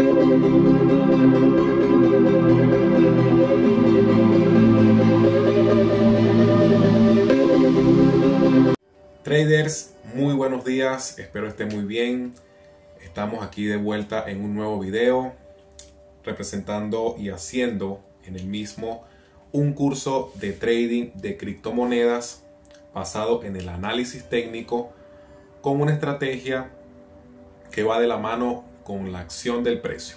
Traders, muy buenos días, espero estén muy bien. Estamos aquí de vuelta en un nuevo video representando y haciendo en el mismo un curso de trading de criptomonedas basado en el análisis técnico con una estrategia que va de la mano con la acción del precio.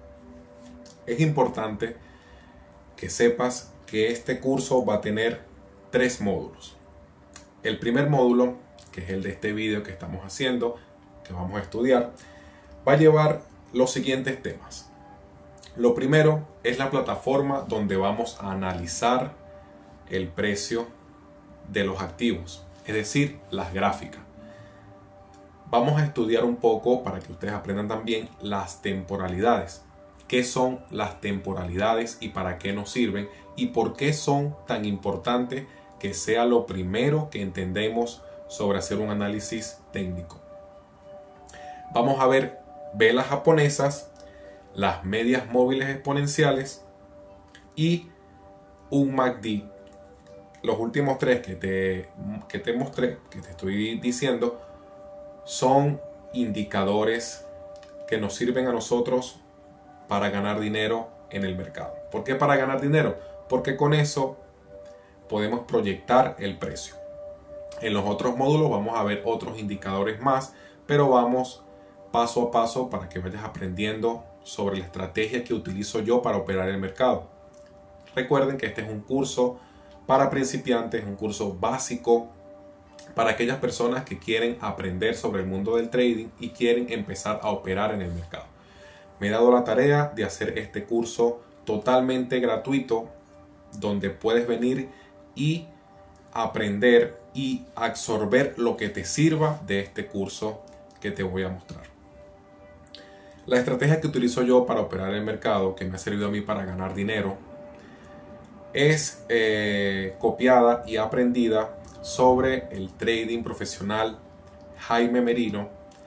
Es importante que sepas que este curso va a tener 3 módulos. El primer módulo, que es el de este video que estamos haciendo, que vamos a estudiar, va a llevar los siguientes temas. Lo primero es la plataforma donde vamos a analizar el precio de los activos, es decir, las gráficas. Vamos a estudiar un poco para que ustedes aprendan también las temporalidades. ¿Qué son las temporalidades y para qué nos sirven? ¿Y por qué son tan importantes que sea lo primero que entendemos sobre hacer un análisis técnico? Vamos a ver velas japonesas, las medias móviles exponenciales y un MACD. Los últimos 3 que te mostré, que te estoy diciendo, son indicadores que nos sirven a nosotros para ganar dinero en el mercado. ¿Por qué para ganar dinero? Porque con eso podemos proyectar el precio. En los otros módulos vamos a ver otros indicadores más, pero vamos paso a paso para que vayas aprendiendo sobre la estrategia que utilizo yo para operar el mercado. Recuerden que este es un curso para principiantes, un curso básico para aquellas personas que quieren aprender sobre el mundo del trading y quieren empezar a operar en el mercado. Me he dado la tarea de hacer este curso totalmente gratuito, donde puedes venir y aprender y absorber lo que te sirva de este curso que te voy a mostrar. La estrategia que utilizo yo para operar el mercado, que me ha servido a mí para ganar dinero, es copiada y aprendida sobre el trading profesional Jaime Merino,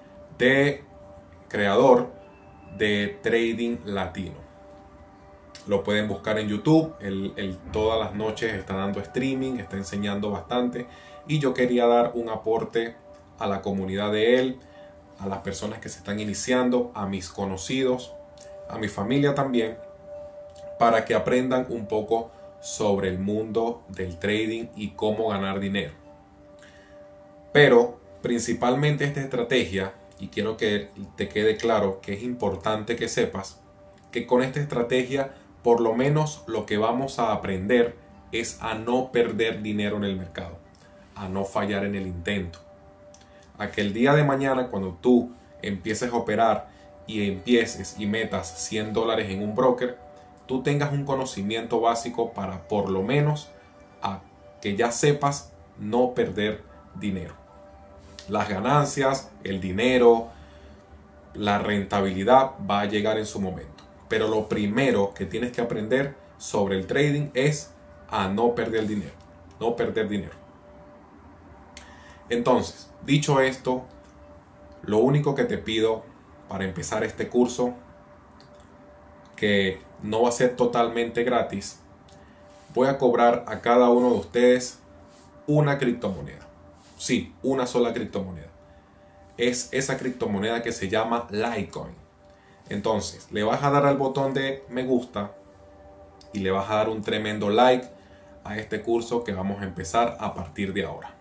creador de Trading Latino. Lo pueden buscar en YouTube. Él todas las noches está dando streaming, está enseñando bastante. Y yo quería dar un aporte a la comunidad de él, a las personas que se están iniciando, a mis conocidos, a mi familia también, para que aprendan un poco sobre el mundo del trading y cómo ganar dinero. Pero principalmente esta estrategia, y quiero que te quede claro que es importante que sepas que con esta estrategia por lo menos lo que vamos a aprender es a no perder dinero en el mercado, a no fallar en el intento. A que el día de mañana, cuando tú empieces a operar y empieces y metas $100 en un broker, tú tengas un conocimiento básico para por lo menos a que ya sepas no perder dinero. Las ganancias, el dinero, la rentabilidad va a llegar en su momento. Pero lo primero que tienes que aprender sobre el trading es a no perder dinero. No perder dinero. Entonces, dicho esto, lo único que te pido para empezar este curso, que no va a ser totalmente gratis, voy a cobrar a cada uno de ustedes una criptomoneda. Sí, una sola criptomoneda. Es esa criptomoneda que se llama Litecoin. Entonces, le vas a dar al botón de me gusta y le vas a dar un tremendo like a este curso que vamos a empezar a partir de ahora.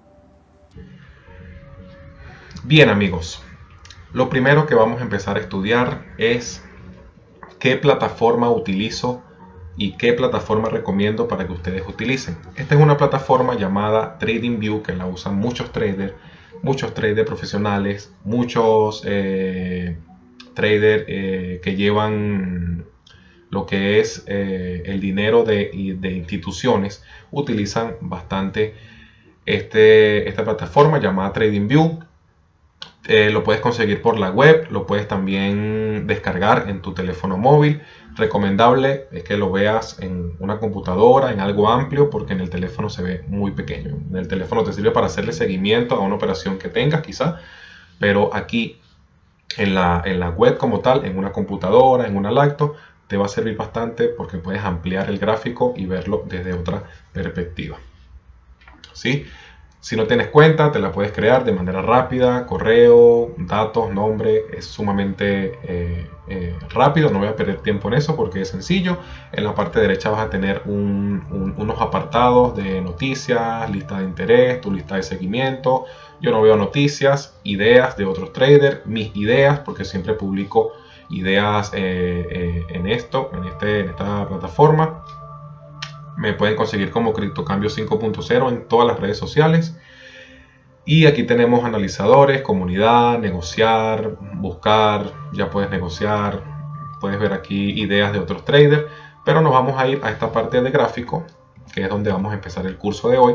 Bien, amigos, lo primero que vamos a empezar a estudiar es qué plataforma utilizo y qué plataforma recomiendo para que ustedes utilicen. Esta es una plataforma llamada TradingView, que la usan muchos traders profesionales, muchos traders que llevan lo que es el dinero de instituciones, utilizan bastante esta plataforma llamada TradingView. Lo puedes conseguir por la web, lo puedes también descargar en tu teléfono móvil. Recomendable es que lo veas en una computadora, en algo amplio, porque en el teléfono se ve muy pequeño. En el teléfono te sirve para hacerle seguimiento a una operación que tengas quizá, pero aquí en la web como tal, en una computadora, en una laptop, te va a servir bastante porque puedes ampliar el gráfico y verlo desde otra perspectiva. ¿Sí? Si no tienes cuenta, te la puedes crear de manera rápida, correo, datos, nombre, es sumamente rápido, no voy a perder tiempo en eso porque es sencillo. En la parte derecha vas a tener unos apartados de noticias, lista de interés, tu lista de seguimiento. Yo no veo noticias, ideas de otros traders, mis ideas, porque siempre publico ideas en esta plataforma. Me pueden conseguir como Criptocambio 5.0 en todas las redes sociales. Y aquí tenemos analizadores, comunidad, negociar, buscar, ya puedes negociar, puedes ver aquí ideas de otros traders, pero nos vamos a ir a esta parte de gráfico, que es donde vamos a empezar el curso de hoy.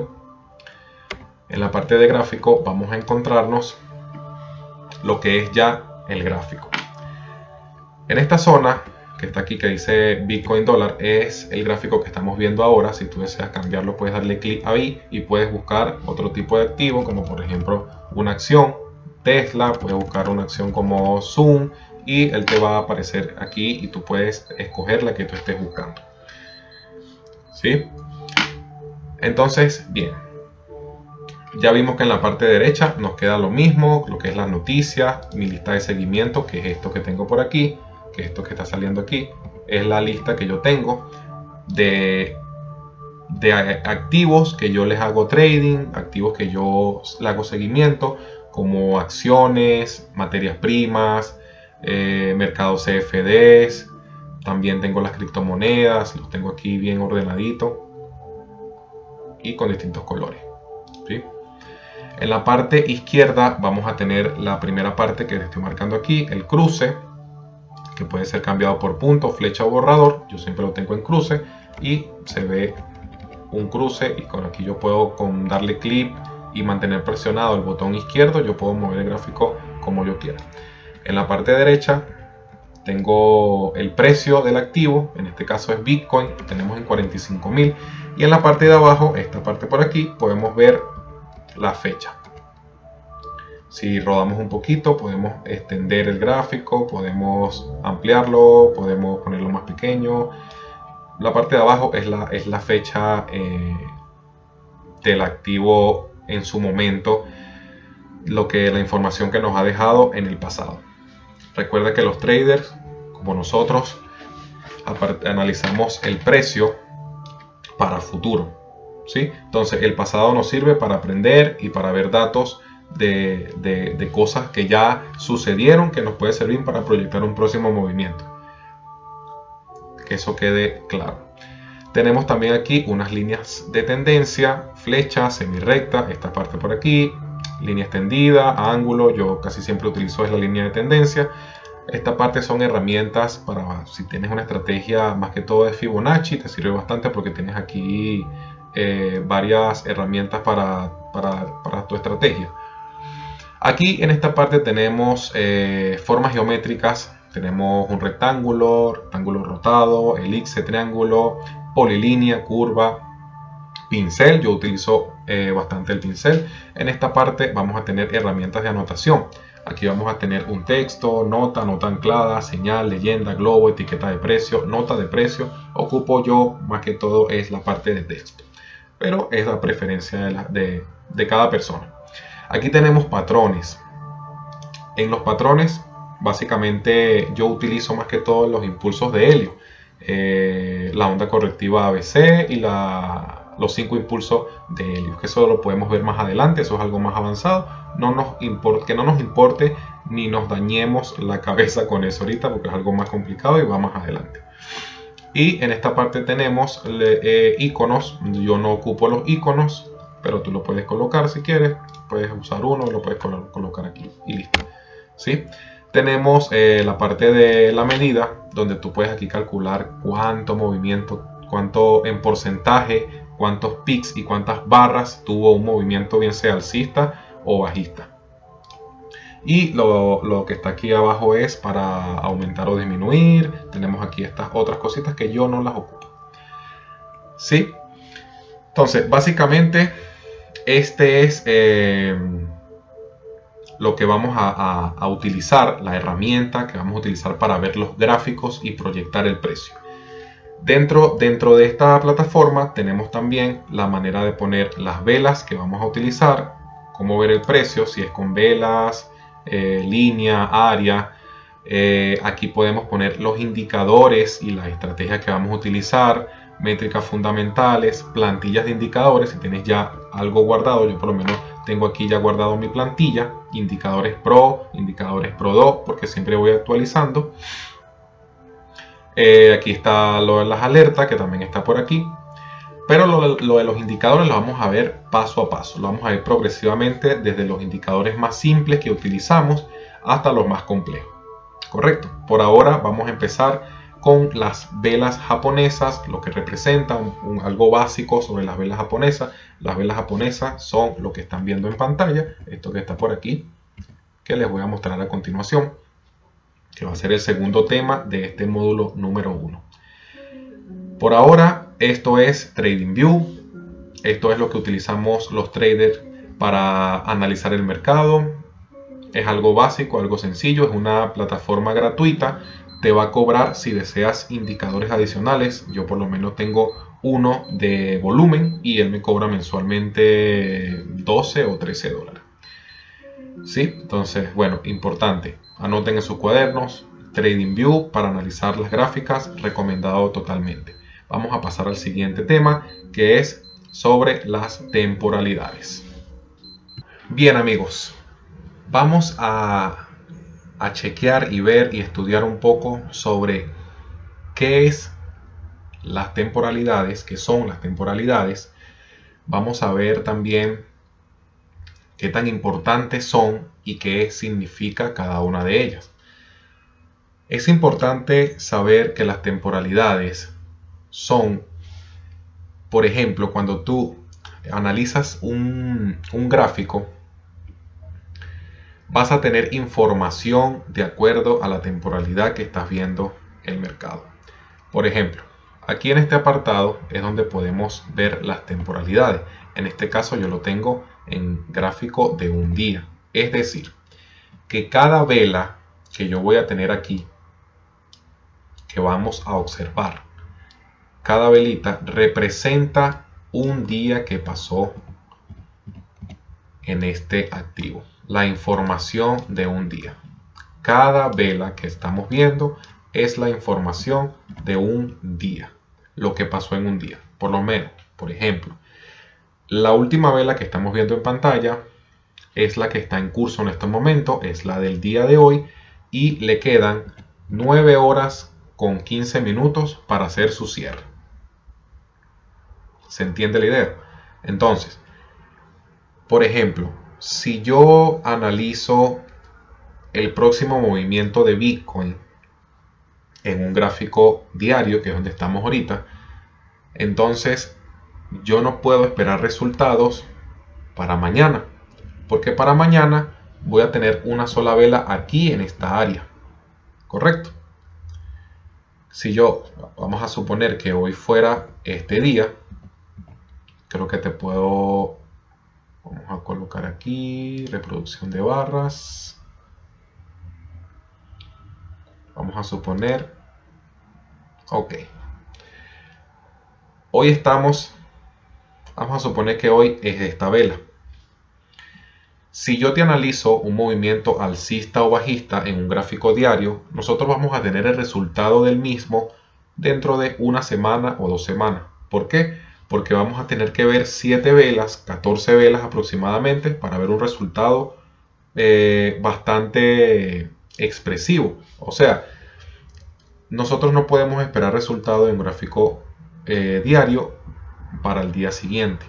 En la parte de gráfico vamos a encontrarnos lo que es ya el gráfico. En esta zona que está aquí, que dice Bitcoin dólar, es el gráfico que estamos viendo ahora. Si tú deseas cambiarlo, puedes darle clic ahí y puedes buscar otro tipo de activo, como por ejemplo una acción Tesla, puedes buscar una acción como Zoom y él te va a aparecer aquí y tú puedes escoger la que tú estés buscando. ¿Sí? Entonces, bien, ya vimos que en la parte derecha nos queda lo mismo, lo que es las noticias, mi lista de seguimiento, que es esto que tengo por aquí, que esto que está saliendo aquí es la lista que yo tengo de activos que yo les hago trading, activos que yo le hago seguimiento, como acciones, materias primas, mercados CFDs. También tengo las criptomonedas, los tengo aquí bien ordenadito y con distintos colores, ¿sí? En la parte izquierda vamos a tener la primera parte que les estoy marcando aquí, el cruce, que puede ser cambiado por punto, flecha o borrador. Yo siempre lo tengo en cruce y se ve un cruce, y con aquí yo puedo, con darle clic y mantener presionado el botón izquierdo, yo puedo mover el gráfico como yo quiera. En la parte derecha tengo el precio del activo, en este caso es Bitcoin, tenemos en 45.000, y en la parte de abajo, esta parte por aquí, podemos ver la fecha. Si rodamos un poquito, podemos extender el gráfico, podemos ampliarlo, podemos ponerlo más pequeño. La parte de abajo es la fecha del activo en su momento, la información que nos ha dejado en el pasado. Recuerda que los traders, como nosotros, analizamos el precio para futuro, ¿sí? Entonces el pasado nos sirve para aprender y para ver datos de cosas que ya sucedieron, que nos puede servir para proyectar un próximo movimiento. Que eso quede claro. Tenemos también aquí unas líneas de tendencia, flecha, semirrecta, esta parte por aquí, línea extendida, ángulo. Yo casi siempre utilizo la línea de tendencia. Esta parte son herramientas para si tienes una estrategia, más que todo de Fibonacci, te sirve bastante porque tienes aquí varias herramientas para tu estrategia. Aquí en esta parte tenemos formas geométricas, tenemos un rectángulo, rectángulo rotado, elipse, triángulo, polilínea, curva, pincel. Yo utilizo bastante el pincel. En esta parte vamos a tener herramientas de anotación. Aquí vamos a tener un texto, nota, nota anclada, señal, leyenda, globo, etiqueta de precio, nota de precio. Ocupo yo más que todo es la parte de texto, pero es la preferencia de cada persona. Aquí tenemos patrones. En los patrones, básicamente yo utilizo más que todo los impulsos de Helio, la onda correctiva ABC y los 5 impulsos de Helio, que eso lo podemos ver más adelante, eso es algo más avanzado. Que no nos importe ni nos dañemos la cabeza con eso ahorita, porque es algo más complicado y va más adelante. Y en esta parte tenemos iconos. Yo no ocupo los iconos, pero tú lo puedes colocar si quieres. Puedes usar uno y lo puedes colocar aquí y listo, ¿sí? Tenemos la parte de la medida, donde tú puedes aquí calcular cuánto movimiento, cuánto en porcentaje, cuántos pics y cuántas barras tuvo un movimiento, bien sea alcista o bajista. Y lo que está aquí abajo es para aumentar o disminuir. Tenemos aquí estas otras cositas que yo no las ocupo, ¿sí? Entonces, básicamente, este es lo que vamos a utilizar, la herramienta que vamos a utilizar para ver los gráficos y proyectar el precio. Dentro de esta plataforma tenemos también la manera de poner las velas que vamos a utilizar, cómo ver el precio, si es con velas, línea, área. Aquí podemos poner los indicadores y las estrategias que vamos a utilizar, métricas fundamentales, plantillas de indicadores. Si tienes ya algo guardado, yo por lo menos tengo aquí ya guardado mi plantilla, indicadores Pro 2, porque siempre voy actualizando. Aquí está lo de las alertas, que también está por aquí. Pero lo de los indicadores lo vamos a ver paso a paso. Lo vamos a ver progresivamente desde los indicadores más simples que utilizamos hasta los más complejos. Correcto. Por ahora vamos a empezar con las velas japonesas, lo que representa algo básico sobre las velas japonesas. Las velas japonesas son lo que están viendo en pantalla, esto que está por aquí, que les voy a mostrar a continuación, que va a ser el segundo tema de este módulo número 1. Por ahora, esto es TradingView. Esto es lo que utilizamos los traders para analizar el mercado. Es algo básico, algo sencillo. Es una plataforma gratuita. Te va a cobrar si deseas indicadores adicionales. Yo por lo menos tengo uno de volumen y él me cobra mensualmente 12 o 13 dólares. ¿Sí? Entonces, bueno, importante. Anoten en sus cuadernos, TradingView para analizar las gráficas, recomendado totalmente. Vamos a pasar al siguiente tema, que es sobre las temporalidades. Bien, amigos, vamos a chequear y ver y estudiar un poco sobre qué es las temporalidades, qué son las temporalidades. Vamos a ver también qué tan importantes son y qué significa cada una de ellas. Es importante saber que las temporalidades son, por ejemplo, cuando tú analizas un gráfico, vas a tener información de acuerdo a la temporalidad que estás viendo el mercado. Por ejemplo, aquí en este apartado es donde podemos ver las temporalidades. En este caso yo lo tengo en gráfico de un día. Es decir, que cada vela que yo voy a tener aquí, que vamos a observar, cada velita representa un día que pasó en este activo. La información de un día. Cada vela que estamos viendo es la información de un día. Lo que pasó en un día. Por lo menos, por ejemplo, la última vela que estamos viendo en pantalla es la que está en curso en este momento. Es la del día de hoy. Y le quedan 9 horas con 15 minutos para hacer su cierre. ¿Se entiende la idea? Entonces, por ejemplo, si yo analizo el próximo movimiento de Bitcoin en un gráfico diario, que es donde estamos ahorita, entonces yo no puedo esperar resultados para mañana, porque para mañana voy a tener una sola vela aquí en esta área. ¿Correcto? Si yo, vamos a suponer que hoy fuera este día, creo que te puedo, vamos a colocar aquí, reproducción de barras. Vamos a suponer, ok. Hoy estamos, vamos a suponer que hoy es esta vela. Si yo te analizo un movimiento alcista o bajista en un gráfico diario, nosotros vamos a tener el resultado del mismo dentro de una semana o 2 semanas. ¿Por qué? Porque vamos a tener que ver 7 velas, 14 velas aproximadamente para ver un resultado bastante expresivo. O sea, nosotros no podemos esperar resultados en un gráfico diario para el día siguiente.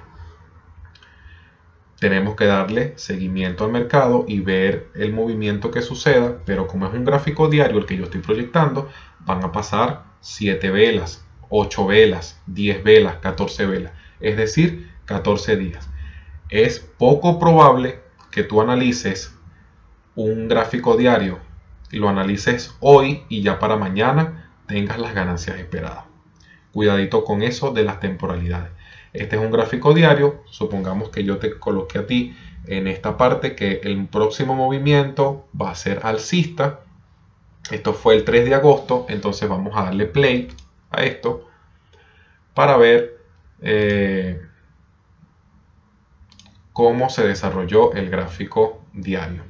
Tenemos que darle seguimiento al mercado y ver el movimiento que suceda, pero como es un gráfico diario el que yo estoy proyectando, van a pasar 7 velas, 8 velas, 10 velas, 14 velas, es decir, 14 días. Es poco probable que tú analices un gráfico diario y lo analices hoy y ya para mañana tengas las ganancias esperadas. Cuidadito con eso de las temporalidades. Este es un gráfico diario. Supongamos que yo te coloqué a ti en esta parte que el próximo movimiento va a ser alcista. Esto fue el 3 de agosto, entonces vamos a darle play a esto para ver cómo se desarrolló el gráfico diario.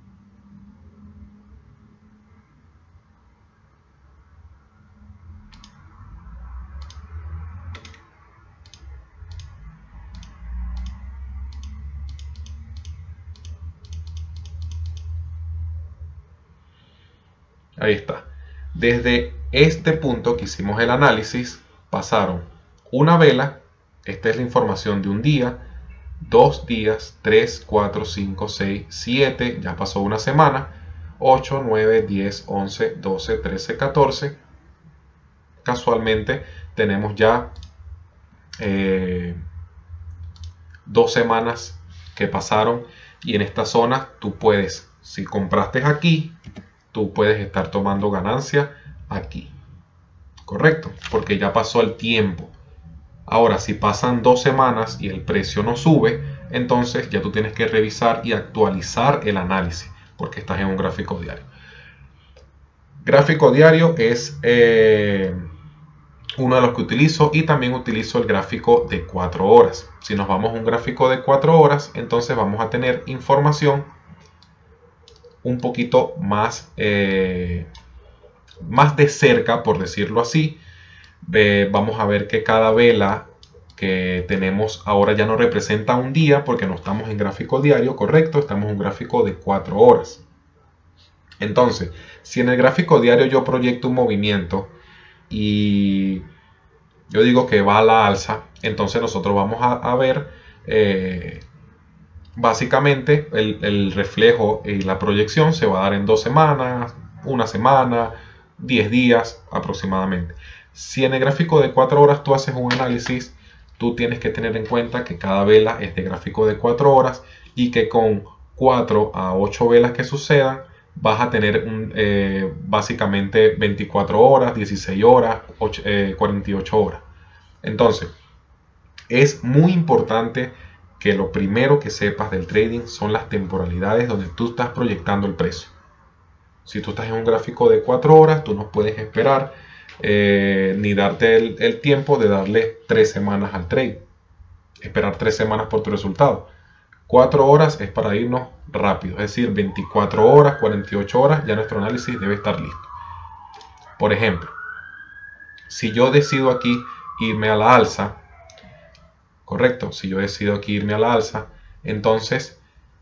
Ahí está. Desde este punto que hicimos el análisis, pasaron una vela, esta es la información de un día, 2 días, 3, 4, 5, 6, 7, ya pasó una semana, 8, 9, 10, 11, 12, 13, 14. Casualmente tenemos ya 2 semanas que pasaron y en esta zona tú puedes, si compraste aquí, tú puedes estar tomando ganancia aquí. Correcto, porque ya pasó el tiempo. Ahora, si pasan 2 semanas y el precio no sube, entonces ya tú tienes que revisar y actualizar el análisis, porque estás en un gráfico diario. Gráfico diario es uno de los que utilizo, y también utilizo el gráfico de 4 horas. Si nos vamos a un gráfico de 4 horas, entonces vamos a tener información un poquito más, más de cerca, por decirlo así. Vamos a ver que cada vela que tenemos ahora ya no representa un día, porque no estamos en gráfico diario, correcto, estamos en un gráfico de 4 horas. Entonces, si en el gráfico diario yo proyecto un movimiento y yo digo que va a la alza, entonces nosotros vamos a ver básicamente el reflejo y la proyección se va a dar en 2 semanas, una semana, 10 días aproximadamente. Si en el gráfico de 4 horas tú haces un análisis, tú tienes que tener en cuenta que cada vela es de gráfico de 4 horas y que con 4 a 8 velas que sucedan vas a tener básicamente 24 horas, 16 horas, 48 horas. Entonces, es muy importante que lo primero que sepas del trading son las temporalidades donde tú estás proyectando el precio. Si tú estás en un gráfico de 4 horas, tú no puedes esperar ni darte el tiempo de darle 3 semanas al trade. Esperar 3 semanas por tu resultado. 4 horas es para irnos rápido, es decir, 24 horas, 48 horas, ya nuestro análisis debe estar listo. Por ejemplo, si yo decido aquí irme a la alza, correcto, si yo decido aquí irme a la alza, entonces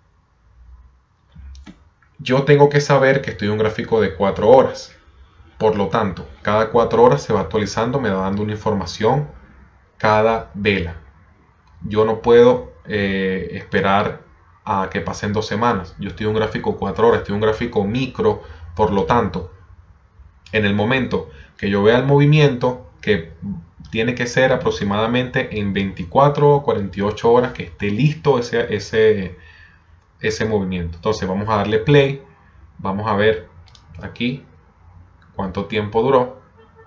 yo tengo que saber que estoy en un gráfico de 4 horas. Por lo tanto, cada 4 horas se va actualizando, me va dando una información cada vela. Yo no puedo esperar a que pasen 2 semanas. Yo estoy en un gráfico 4 horas, estoy en un gráfico micro. Por lo tanto, en el momento que yo vea el movimiento, que tiene que ser aproximadamente en 24 o 48 horas que esté listo ese movimiento. Entonces vamos a darle play, vamos a ver aquí cuánto tiempo duró.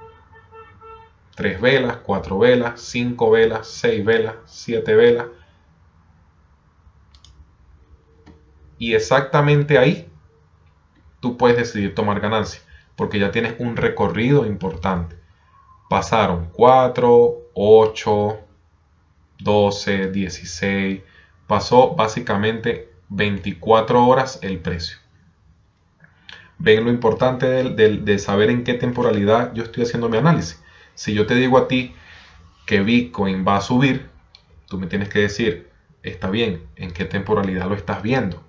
3 velas, 4 velas, 5 velas, 6 velas, 7 velas. Y exactamente ahí tú puedes decidir tomar ganancia, porque ya tienes un recorrido importante. Pasaron 4, 8, 12, 16. Pasó básicamente 24 horas el precio. Ven lo importante de saber en qué temporalidad yo estoy haciendo mi análisis. Si yo te digo a ti que Bitcoin va a subir, tú me tienes que decir, está bien, ¿en qué temporalidad lo estás viendo?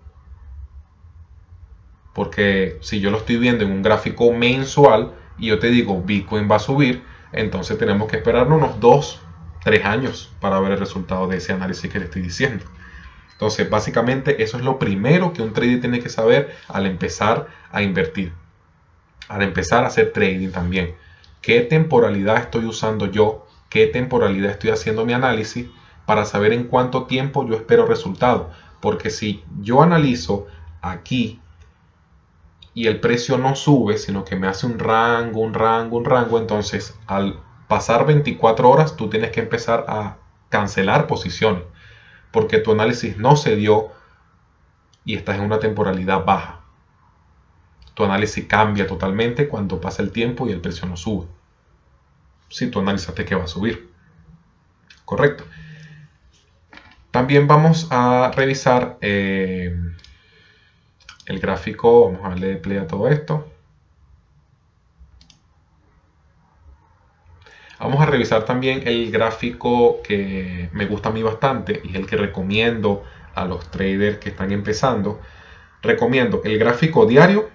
Porque si yo lo estoy viendo en un gráfico mensual y yo te digo Bitcoin va a subir, entonces tenemos que esperarnos unos 2, 3 años para ver el resultado de ese análisis que le estoy diciendo. Entonces, básicamente, eso es lo primero que un trader tiene que saber al empezar a invertir, al empezar a hacer trading también. ¿Qué temporalidad estoy usando yo? ¿Qué temporalidad estoy haciendo mi análisis para saber en cuánto tiempo yo espero resultado? Porque si yo analizo aquí y el precio no sube, sino que me hace un rango, entonces al pasar 24 horas tú tienes que empezar a cancelar posiciones, porque tu análisis no se dio y estás en una temporalidad baja. Tu análisis cambia totalmente cuando pasa el tiempo y el precio no sube. Si tú analizaste que va a subir. Correcto. También vamos a revisar el gráfico. Vamos a darle play a todo esto. Vamos a revisar también el gráfico que me gusta a mí bastante y es el que recomiendo a los traders que están empezando. Recomiendo el gráfico diario,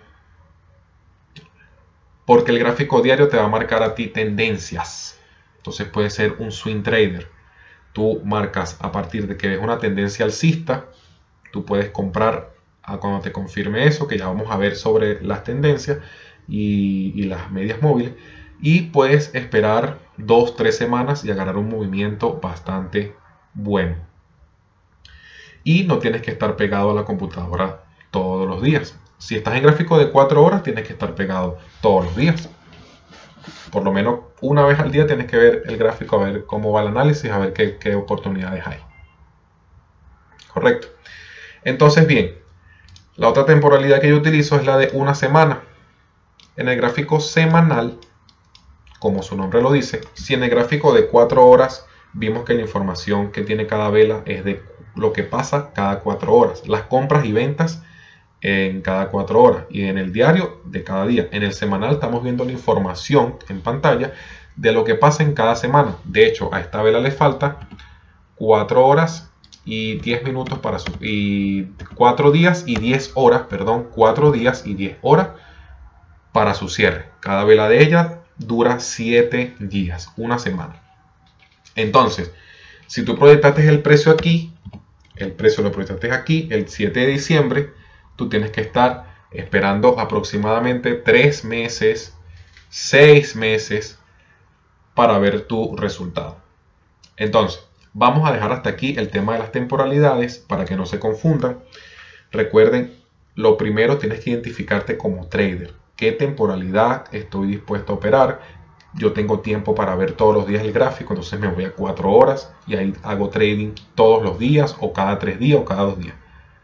porque el gráfico diario te va a marcar a ti tendencias. Entonces puede ser un swing trader. Tú marcas a partir de que ves una tendencia alcista, tú puedes comprar cuando te confirme eso, que ya vamos a ver sobre las tendencias y las medias móviles. Y puedes esperar 2-3 semanas y agarrar un movimiento bastante bueno. Y no tienes que estar pegado a la computadora todos los días. Si estás en gráfico de 4 horas, tienes que estar pegado todos los días. Por lo menos una vez al día tienes que ver el gráfico, a ver cómo va el análisis, a ver qué oportunidades hay. Correcto. Entonces, bien, la otra temporalidad que yo utilizo es la de una semana. En el gráfico semanal, como su nombre lo dice, si en el gráfico de 4 horas vimos que la información que tiene cada vela es de lo que pasa cada 4 horas, las compras y ventas en cada 4 horas, y en el diario de cada día. En el semanal estamos viendo la información en pantalla de lo que pasa en cada semana. De hecho, a esta vela le falta 4 horas y 10 minutos para su, y 4 días y 10 horas, perdón, 4 días y 10 horas para su cierre. Cada vela de ella dura 7 días, una semana. Entonces, si tú proyectaste el precio aquí, el precio lo proyectaste aquí, el 7 de diciembre, tú tienes que estar esperando aproximadamente 3 meses, 6 meses para ver tu resultado. Entonces, vamos a dejar hasta aquí el tema de las temporalidades para que no se confundan. Recuerden, lo primero tienes que identificarte como trader. ¿Qué temporalidad estoy dispuesto a operar? Yo tengo tiempo para ver todos los días el gráfico, entonces me voy a 4 horas y ahí hago trading todos los días o cada 3 días o cada 2 días.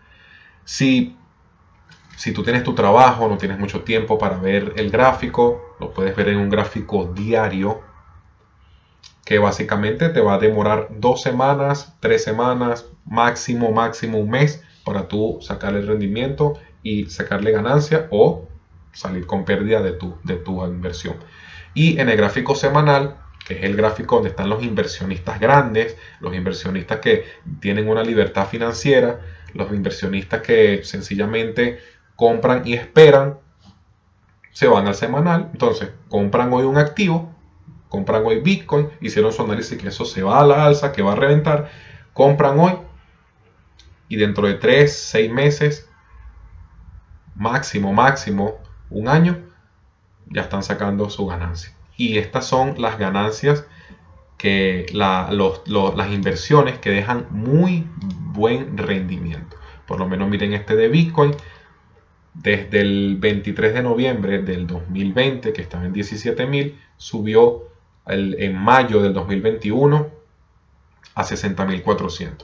Si tú tienes tu trabajo, no tienes mucho tiempo para ver el gráfico, lo puedes ver en un gráfico diario que básicamente te va a demorar 2 semanas, 3 semanas, máximo un mes para tú sacarle el rendimiento y sacarle ganancia o salir con pérdida de tu inversión. Y en el gráfico semanal, que es el gráfico donde están los inversionistas grandes, los inversionistas que tienen una libertad financiera, los inversionistas que sencillamente compran y esperan, se van al semanal. Entonces compran hoy un activo, compran hoy Bitcoin, hicieron su análisis que eso se va a la alza, que va a reventar, compran hoy y dentro de 3-6 meses, máximo un año, ya están sacando su ganancia. Y estas son las ganancias que las inversiones que dejan muy buen rendimiento. Por lo menos miren este de Bitcoin. Desde el 23 de noviembre del 2020, que estaba en 17.000, subió en mayo del 2021 a 60.400.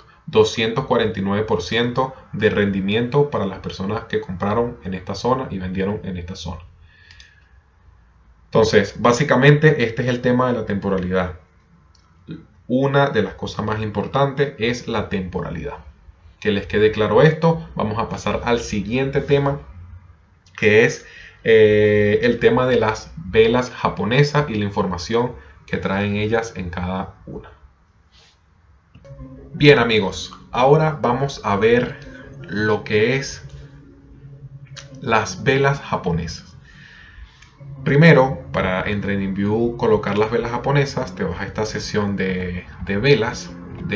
249% de rendimiento para las personas que compraron en esta zona y vendieron en esta zona. Entonces, básicamente este es el tema de la temporalidad. Una de las cosas más importantes es la temporalidad. Que les quede claro esto, vamos a pasar al siguiente tema, que es el tema de las velas japonesas y la información que traen ellas en cada una. Bien amigos, ahora vamos a ver lo que es las velas japonesas. Primero, para en TradingView colocar las velas japonesas, te vas a esta sesión de velas,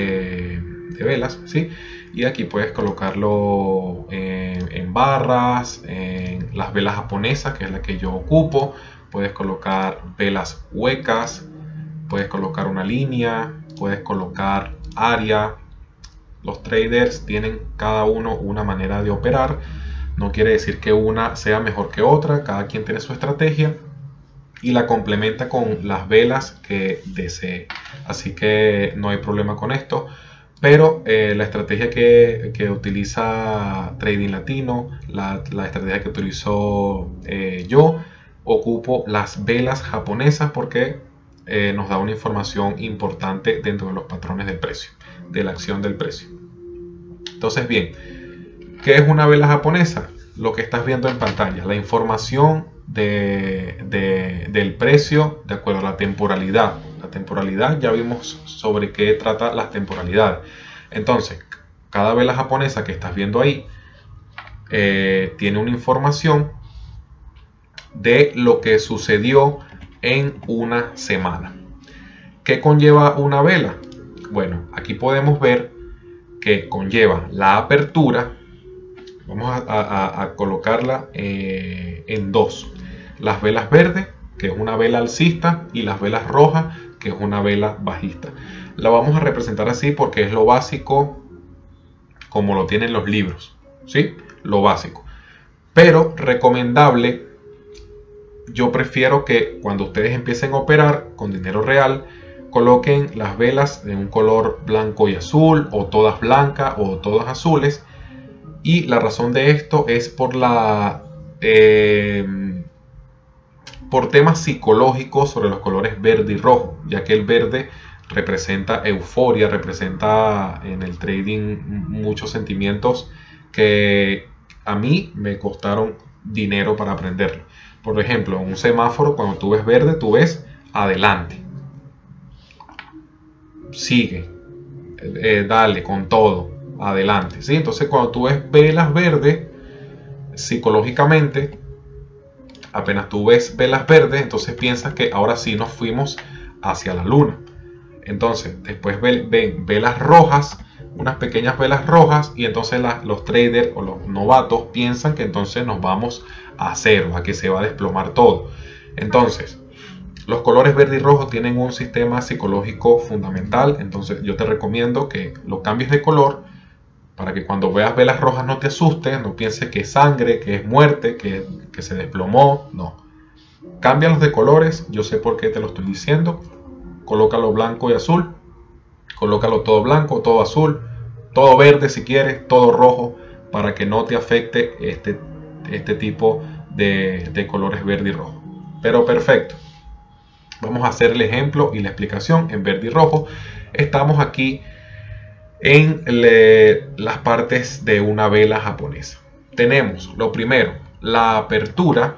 ¿sí? Y aquí puedes colocarlo en barras, en las velas japonesas, que es la que yo ocupo. Puedes colocar velas huecas, puedes colocar una línea, puedes colocar área. Los traders tienen cada uno una manera de operar. No quiere decir que una sea mejor que otra, cada quien tiene su estrategia. y la complementa con las velas que desee. Así que no hay problema con esto. Pero la estrategia que utiliza Trading Latino, la estrategia que utilizo yo, ocupo las velas japonesas porque nos da una información importante dentro de los patrones del precio, de la acción del precio. Entonces, bien, ¿qué es una vela japonesa? Lo que estás viendo en pantalla, la información del precio de acuerdo a la temporalidad. La temporalidad, ya vimos sobre qué trata las temporalidades. Entonces, cada vela japonesa que estás viendo ahí tiene una información de lo que sucedió en una semana. ¿Qué conlleva una vela? Bueno, aquí podemos ver que conlleva la apertura. Vamos a colocarla en dos. Las velas verdes, que es una vela alcista, y las velas rojas, que es una vela bajista. La vamos a representar así porque es lo básico como lo tienen los libros, ¿sí? Lo básico. Pero recomendable, yo prefiero que cuando ustedes empiecen a operar con dinero real, coloquen las velas de un color blanco y azul, o todas blancas o todas azules. Y la razón de esto es por temas psicológicos sobre los colores verde y rojo, ya que el verde representa euforia, representa en el trading muchos sentimientos que a mí me costaron dinero para aprenderlo. Por ejemplo, en un semáforo, cuando tú ves verde, tú ves adelante, sigue, dale con todo, adelante, ¿sí? Entonces, cuando tú ves velas verdes, psicológicamente, apenas tú ves velas verdes, entonces piensas que ahora sí nos fuimos hacia la luna. Entonces, después ven velas rojas, unas pequeñas velas rojas, y entonces los traders o los novatos piensan que entonces nos vamos a cero, a que se va a desplomar todo. Entonces, los colores verde y rojo tienen un sistema psicológico fundamental. Entonces, yo te recomiendo que lo cambies de color para que cuando veas velas rojas no te asustes, no pienses que es sangre, que es muerte, que se desplomó. No. Cámbialos de colores, yo sé por qué te lo estoy diciendo. Colócalo blanco y azul, colócalo todo blanco, todo azul, todo verde si quieres, todo rojo, para que no te afecte este tipo de colores verde y rojo. Pero perfecto, vamos a hacer el ejemplo y la explicación en verde y rojo. Estamos aquí en las partes de una vela japonesa. Tenemos lo primero, la apertura,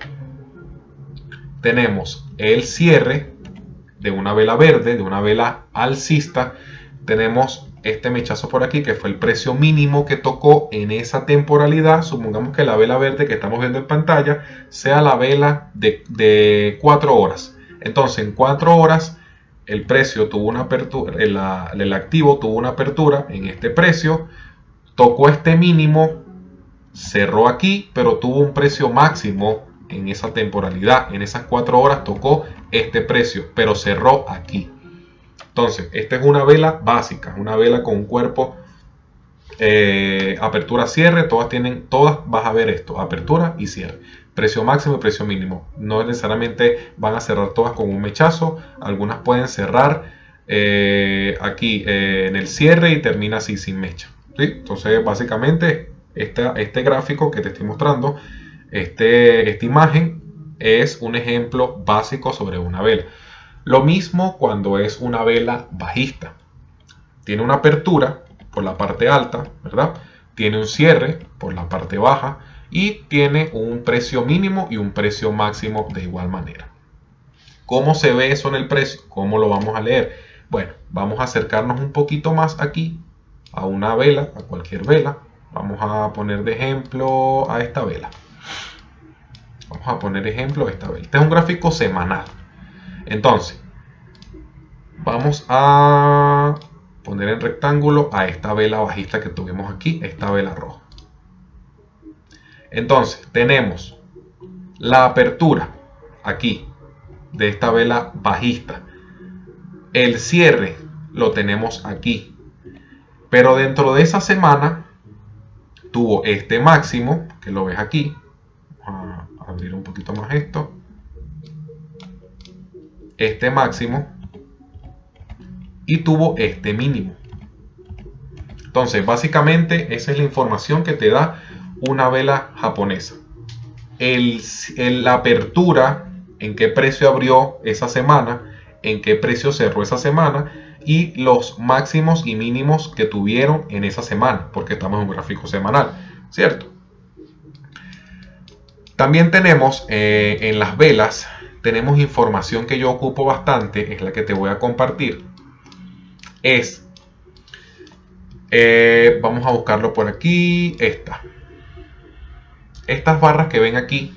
tenemos el cierre de una vela verde, de una vela alcista, tenemos este mechazo por aquí que fue el precio mínimo que tocó en esa temporalidad. Supongamos que la vela verde que estamos viendo en pantalla sea la vela de 4 horas. Entonces en 4 horas el precio tuvo una apertura, el activo tuvo una apertura en este precio, tocó este mínimo, cerró aquí, pero tuvo un precio máximo en esa temporalidad. En esas 4 horas tocó este precio, pero cerró aquí. Entonces, esta es una vela básica, una vela con un cuerpo apertura, cierre, todas vas a ver esto, apertura y cierre. Precio máximo y precio mínimo. No necesariamente van a cerrar todas con un mechazo, algunas pueden cerrar aquí en el cierre y termina así sin mecha, ¿sí? Entonces, básicamente, este gráfico que te estoy mostrando, esta imagen es un ejemplo básico sobre una vela. Lo mismo cuando es una vela bajista. Tiene una apertura por la parte alta, ¿verdad? Tiene un cierre por la parte baja y tiene un precio mínimo y un precio máximo de igual manera. ¿Cómo se ve eso en el precio? ¿Cómo lo vamos a leer? Bueno, vamos a acercarnos un poquito más aquí a una vela, a cualquier vela. Vamos a poner de ejemplo a esta vela. Vamos a poner ejemplo a esta vela. Este es un gráfico semanal. Entonces, vamos a poner en rectángulo a esta vela bajista que tuvimos aquí, esta vela roja. Entonces, tenemos la apertura aquí de esta vela bajista. El cierre lo tenemos aquí. Pero dentro de esa semana tuvo este máximo, que lo ves aquí. Vamos a abrir un poquito más esto. este máximo y tuvo este mínimo. Entonces, básicamente, esa es la información que te da una vela japonesa. La apertura, en qué precio abrió esa semana, en qué precio cerró esa semana y los máximos y mínimos que tuvieron en esa semana, porque estamos en un gráfico semanal, ¿cierto? También tenemos en las velas, tenemos información que yo ocupo bastante, es la que te voy a compartir. Vamos a buscarlo por aquí, estas barras que ven aquí,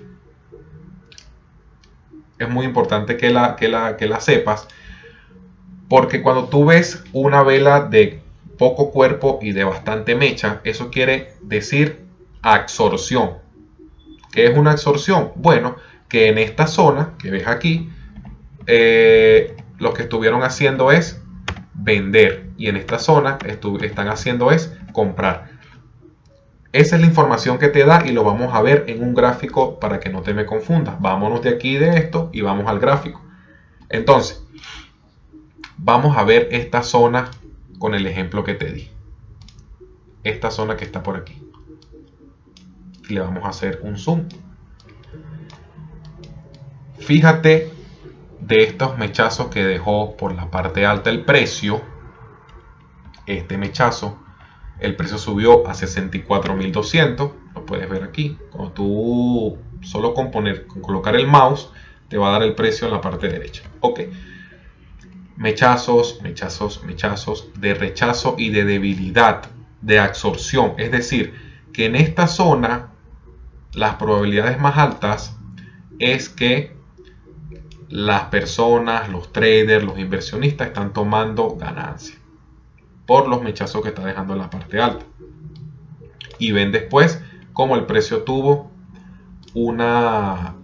es muy importante que la sepas, porque cuando tú ves una vela de poco cuerpo y de bastante mecha, eso quiere decir absorción. ¿Qué es una absorción? Bueno, que en esta zona que ves aquí, lo que estuvieron haciendo es vender, y en esta zona están haciendo es comprar. Esa es la información que te da y lo vamos a ver en un gráfico para que no te me confundas. Vámonos de aquí de esto y vamos al gráfico. Entonces, vamos a ver esta zona con el ejemplo que te di. Esta zona que está por aquí. Y le vamos a hacer un zoom. Fíjate de estos mechazos que dejó por la parte alta el precio. Este mechazo, el precio subió a 64.200. Lo puedes ver aquí. Cuando tú solo con colocar el mouse, te va a dar el precio en la parte derecha. Ok. Mechazos, mechazos, mechazos de rechazo y de debilidad, de absorción. Es decir, que en esta zona las probabilidades más altas es que las personas, los traders, los inversionistas están tomando ganancia por los mechazos que está dejando en la parte alta. Y ven después cómo el precio tuvo una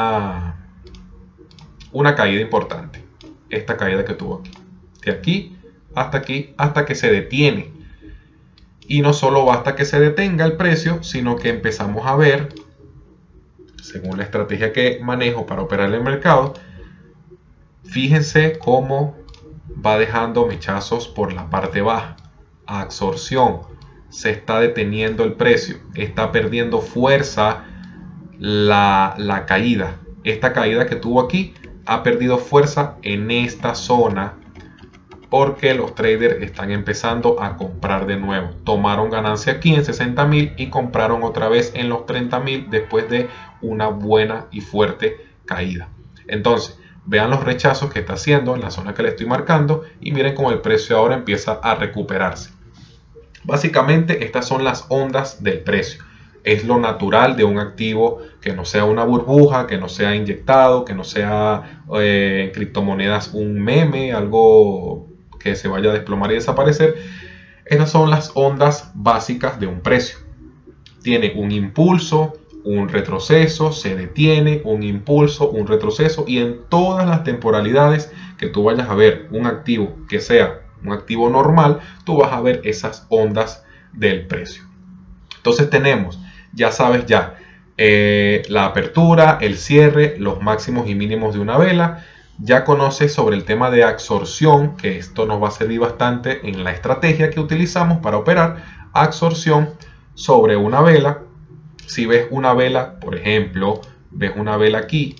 caída importante. Esta caída que tuvo aquí. De aquí, hasta que se detiene. Y no solo basta que se detenga el precio, sino que empezamos a ver, según la estrategia que manejo para operar en el mercado, fíjense cómo va dejando mechazos por la parte baja. Absorción. Se está deteniendo el precio. Está perdiendo fuerza la caída. Esta caída que tuvo aquí ha perdido fuerza en esta zona porque los traders están empezando a comprar de nuevo. Tomaron ganancia aquí en 60.000 y compraron otra vez en los 30.000 después de una buena y fuerte caída. Entonces, vean los rechazos que está haciendo en la zona que le estoy marcando y miren cómo el precio ahora empieza a recuperarse. Básicamente, estas son las ondas del precio. Es lo natural de un activo que no sea una burbuja, que no sea inyectado, que no sea en criptomonedas un meme, algo que se vaya a desplomar y desaparecer. Estas son las ondas básicas de un precio. Tiene un impulso, un retroceso, se detiene, un impulso, un retroceso, y en todas las temporalidades que tú vayas a ver un activo que sea un activo normal, tú vas a ver esas ondas del precio. Entonces tenemos, ya sabes la apertura, el cierre, los máximos y mínimos de una vela. Ya conoces sobre el tema de absorción, que esto nos va a servir bastante en la estrategia que utilizamos para operar. Absorción sobre una vela. Si ves una vela, por ejemplo, ves una vela aquí,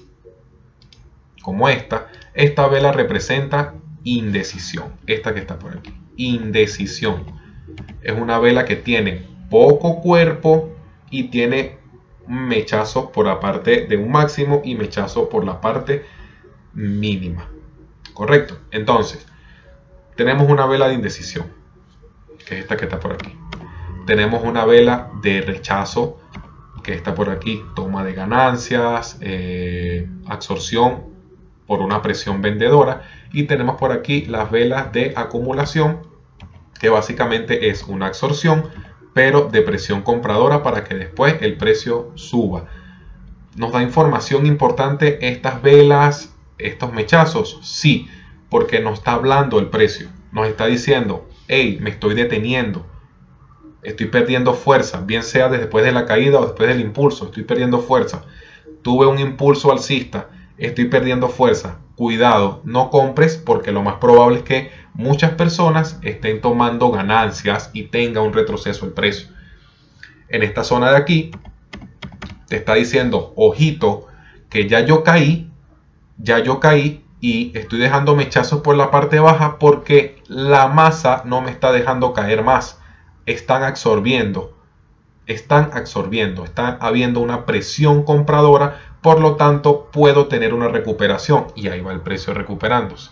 como esta vela representa indecisión. Esta que está por aquí, indecisión. Es una vela que tiene poco cuerpo y tiene mechazos por la parte de un máximo y mechazo por la parte mínima. Correcto. Entonces, tenemos una vela de indecisión, que es esta que está por aquí. Tenemos una vela de rechazo, que está por aquí, toma de ganancias, absorción por una presión vendedora. Y tenemos por aquí las velas de acumulación, que básicamente es una absorción, pero de presión compradora para que después el precio suba. ¿Nos da información importante estas velas, estos mechazos? Sí, porque nos está hablando el precio. Nos está diciendo, hey, me estoy deteniendo. Estoy perdiendo fuerza, bien sea después de la caída o después del impulso. Estoy perdiendo fuerza. Tuve un impulso alcista estoy perdiendo fuerza. Cuidado, no compres porque lo más probable es que muchas personas estén tomando ganancias y tenga un retroceso el precio. En esta zona de aquí te está diciendo, ojito, que ya yo caí y estoy dejando mechazos por la parte baja porque la masa no me está dejando caer más. Están absorbiendo, está habiendo una presión compradora, por lo tanto puedo tener una recuperación y ahí va el precio recuperándose.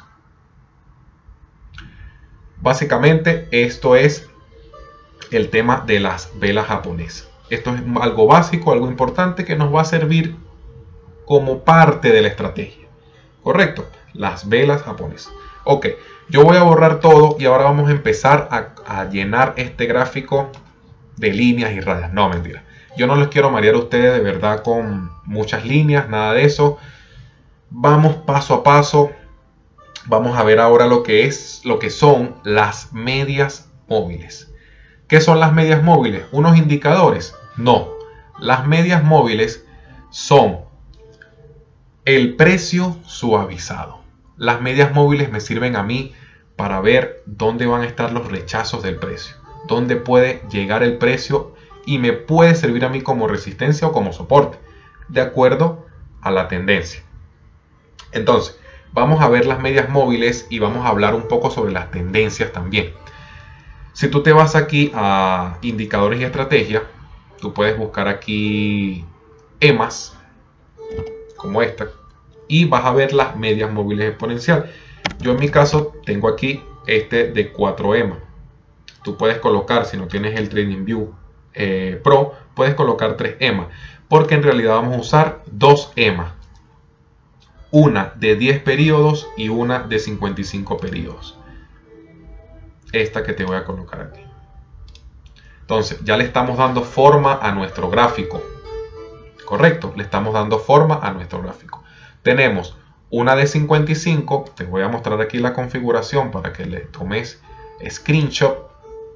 Básicamente esto es el tema de las velas japonesas. Esto es algo básico, algo importante que nos va a servir como parte de la estrategia. Correcto, las velas japonesas. Ok, yo voy a borrar todo y ahora vamos a empezar a llenar este gráfico de líneas y rayas. No, mentira. Yo no les quiero marear a ustedes de verdad con muchas líneas, nada de eso. Vamos paso a paso. Vamos a ver ahora lo que son las medias móviles. ¿Qué son las medias móviles? ¿Unos indicadores? No. Las medias móviles son el precio suavizado. Las medias móviles me sirven a mí para ver dónde van a estar los rechazos del precio, dónde puede llegar el precio y me puede servir a mí como resistencia o como soporte, de acuerdo a la tendencia. Entonces, vamos a ver las medias móviles y vamos a hablar un poco sobre las tendencias también. Si tú te vas aquí a indicadores y estrategia, tú puedes buscar aquí EMAs, como esta, y vas a ver las medias móviles exponencial. Yo en mi caso tengo aquí este de 4 EMA. Tú puedes colocar, si no tienes el TradingView Pro, puedes colocar 3 EMA, porque en realidad vamos a usar 2 EMA, una de 10 periodos y una de 55 periodos. Esta que te voy a colocar aquí. Entonces ya le estamos dando forma a nuestro gráfico. Correcto, le estamos dando forma a nuestro gráfico. Tenemos una de 55, te voy a mostrar aquí la configuración para que le tomes screenshot.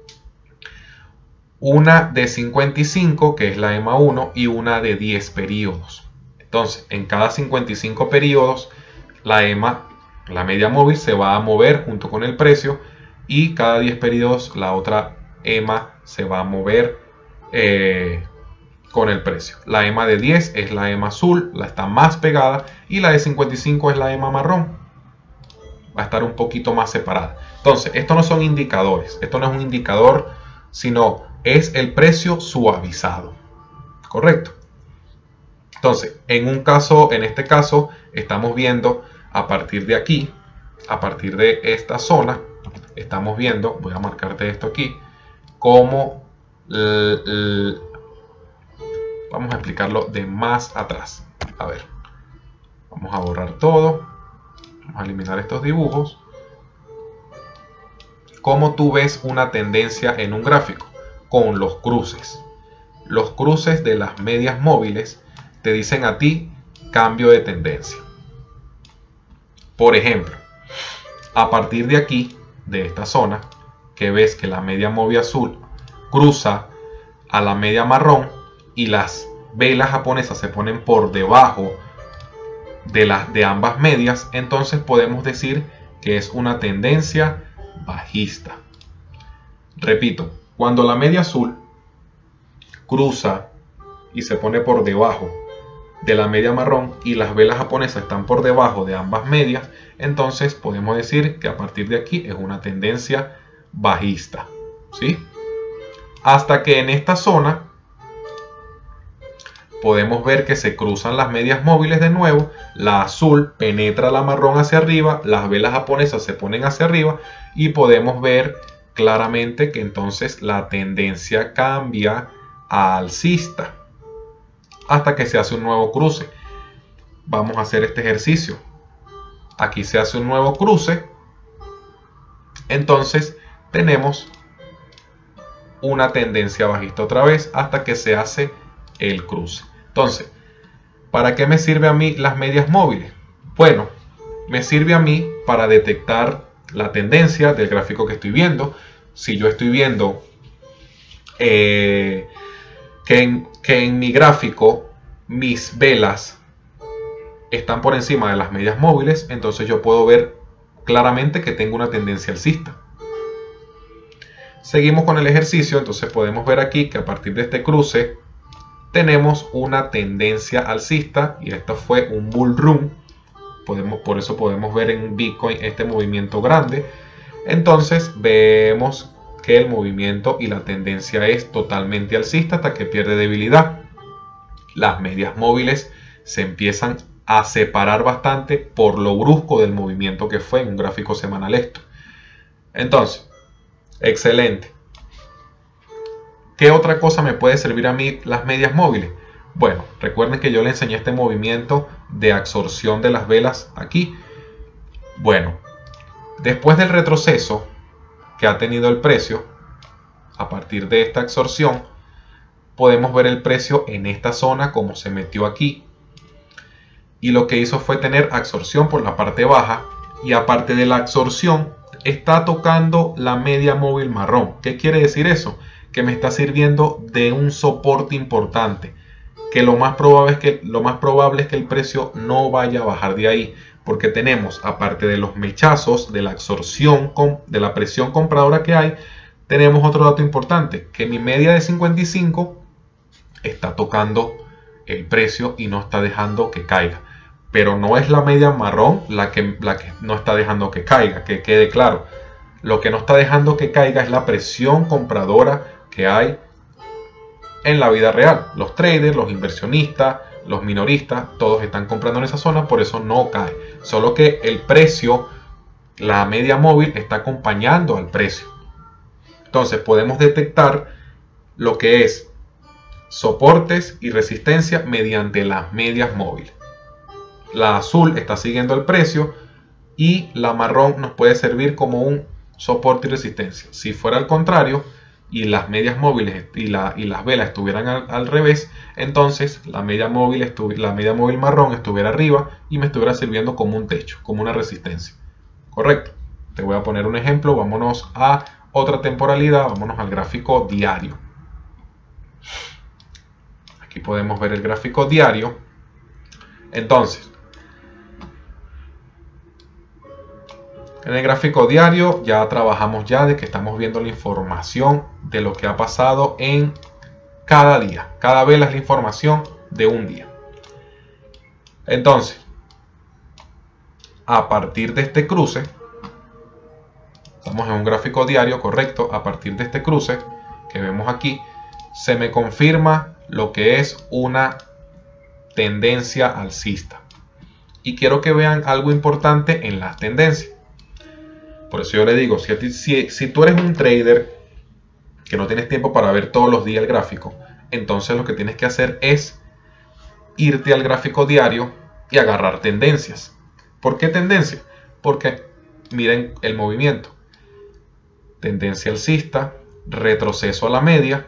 Una de 55, que es la EMA 1, y una de 10 periodos. Entonces, en cada 55 periodos, la media móvil, se va a mover junto con el precio, y cada 10 periodos la otra EMA se va a mover con el precio. La EMA de 10 es la EMA azul, la está más pegada, y la de 55 es la EMA marrón. Va a estar un poquito más separada. Entonces, esto no son indicadores, esto no es un indicador, sino es el precio suavizado. Correcto. Entonces, en este caso, estamos viendo a partir de aquí, a partir de esta zona, estamos viendo, voy a marcarte esto aquí, cómo vamos a explicarlo de más atrás. A ver, vamos a borrar todo, vamos a eliminar estos dibujos. ¿Cómo tú ves una tendencia en un gráfico? Con los cruces. Los cruces de las medias móviles te dicen a ti cambio de tendencia. Por ejemplo, a partir de aquí, de esta zona, que ves que la media móvil azul cruza a la media marrón y las velas japonesas se ponen por debajo de ambas medias, entonces podemos decir que es una tendencia bajista. Repito, cuando la media azul cruza y se pone por debajo de la media marrón y las velas japonesas están por debajo de ambas medias, entonces podemos decir que a partir de aquí es una tendencia bajista, ¿sí? Hasta que en esta zona podemos ver que se cruzan las medias móviles de nuevo, la azul penetra la marrón hacia arriba, las velas japonesas se ponen hacia arriba y podemos ver claramente que entonces la tendencia cambia a alcista hasta que se hace un nuevo cruce. Vamos a hacer este ejercicio. Aquí se hace un nuevo cruce, entonces tenemos una tendencia bajista otra vez hasta que se hace el cruce. Entonces, ¿para qué me sirve a mí las medias móviles? Bueno, me sirve a mí para detectar la tendencia del gráfico que estoy viendo. Si yo estoy viendo que en mi gráfico mis velas están por encima de las medias móviles, entonces yo puedo ver claramente que tengo una tendencia alcista. Seguimos con el ejercicio, entonces podemos ver aquí que a partir de este cruce tenemos una tendencia alcista y esto fue un bull run. Por eso podemos ver en Bitcoin este movimiento grande. Entonces vemos que el movimiento y la tendencia es totalmente alcista hasta que pierde debilidad. Las medias móviles se empiezan a separar bastante por lo brusco del movimiento que fue en un gráfico semanal esto. Entonces, excelente. ¿Qué otra cosa me puede servir a mí las medias móviles? Bueno, recuerden que yo le enseñé este movimiento de absorción de las velas aquí. Bueno, después del retroceso que ha tenido el precio, a partir de esta absorción, podemos ver el precio en esta zona como se metió aquí. Y lo que hizo fue tener absorción por la parte baja. Y aparte de la absorción, está tocando la media móvil marrón. ¿Qué quiere decir eso? Que me está sirviendo de un soporte importante. Que lo más probable es que el precio no vaya a bajar de ahí. Porque tenemos, aparte de los mechazos, de la absorción, de la presión compradora que hay, tenemos otro dato importante. Que mi media de 55 está tocando el precio y no está dejando que caiga. Pero no es la media marrón la que no está dejando que caiga, que quede claro. Lo que no está dejando que caiga es la presión compradora que hay en la vida real. Los traders, los inversionistas, los minoristas, todos están comprando en esa zona, por eso no cae. Solo que el precio, la media móvil, está acompañando al precio. Entonces podemos detectar lo que es soportes y resistencia mediante las medias móviles. La azul está siguiendo el precio y la marrón nos puede servir como un soporte y resistencia. Si fuera al contrario y las medias móviles y las velas estuvieran al revés, entonces la media móvil marrón estuviera arriba y me estuviera sirviendo como un techo, como una resistencia. Correcto. Te voy a poner un ejemplo. Vámonos a otra temporalidad. Vámonos al gráfico diario. Aquí podemos ver el gráfico diario. Entonces, en el gráfico diario ya trabajamos ya de que estamos viendo la información de lo que ha pasado en cada día. Cada vela es la información de un día. Entonces, a partir de este cruce, estamos en un gráfico diario, correcto. A partir de este cruce que vemos aquí, se me confirma lo que es una tendencia alcista. Y quiero que vean algo importante en las tendencias. Por eso yo le digo, si tú eres un trader que no tienes tiempo para ver todos los días el gráfico, entonces lo que tienes que hacer es irte al gráfico diario y agarrar tendencias. ¿Por qué tendencia? Porque miren el movimiento. Tendencia alcista, retroceso a la media,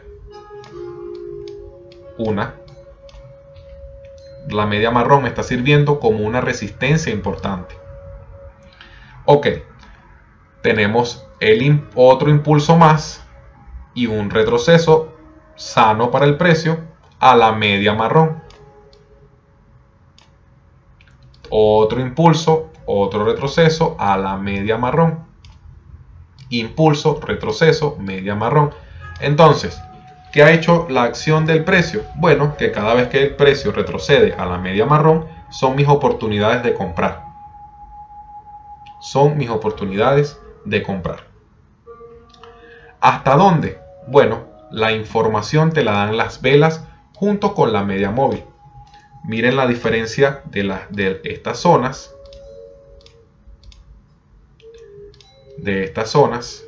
la media marrón me está sirviendo como una resistencia importante. Ok. Tenemos otro impulso más y un retroceso sano para el precio a la media marrón. Otro impulso, otro retroceso a la media marrón. Impulso, retroceso, media marrón. Entonces, ¿qué ha hecho la acción del precio? Bueno, que cada vez que el precio retrocede a la media marrón, son mis oportunidades de comprar. Son mis oportunidades de comprar. ¿Hasta dónde? Bueno, la información te la dan las velas junto con la media móvil. Miren la diferencia de estas zonas. De estas zonas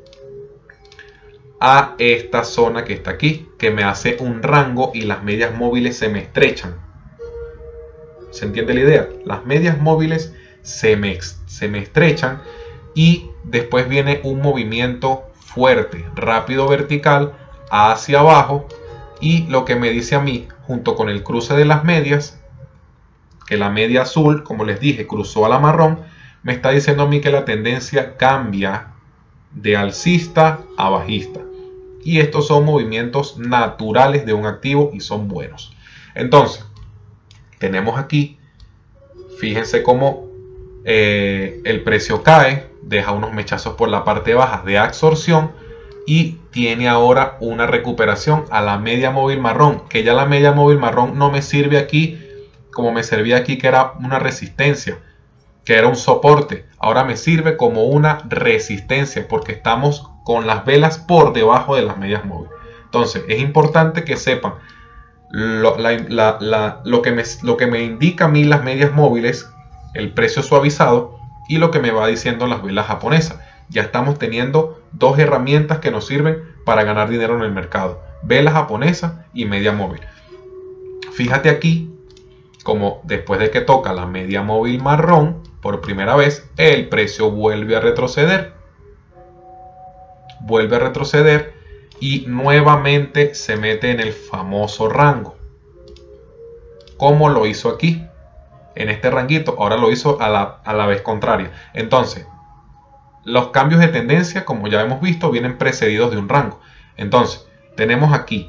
a esta zona que está aquí, que me hace un rango y las medias móviles se me estrechan. ¿Se entiende la idea? Las medias móviles se me estrechan y después viene un movimiento fuerte, rápido vertical hacia abajo, y lo que me dice a mí, junto con el cruce de las medias, que la media azul, como les dije, cruzó a la marrón, me está diciendo a mí que la tendencia cambia de alcista a bajista. Y estos son movimientos naturales de un activo y son buenos. Entonces, tenemos aquí Fíjense cómo el precio cae, deja unos mechazos por la parte baja de absorción y tiene ahora una recuperación a la media móvil marrón, que ya la media móvil marrón no me sirve aquí como me servía aquí, que era una resistencia, que era un soporte. Ahora me sirve como una resistencia porque estamos con las velas por debajo de las medias móviles. Entonces es importante que sepan lo que me indica a mí las medias móviles, el precio suavizado, y lo que me va diciendo las velas japonesas. Ya estamos teniendo dos herramientas que nos sirven para ganar dinero en el mercado: vela japonesa y media móvil. Fíjate aquí como después de que toca la media móvil marrón por primera vez, el precio vuelve a retroceder. Vuelve a retroceder y nuevamente se mete en el famoso rango. Como lo hizo aquí, en este ranguito. Ahora lo hizo a la vez contraria. Entonces, los cambios de tendencia, como ya hemos visto, vienen precedidos de un rango. Entonces, tenemos aquí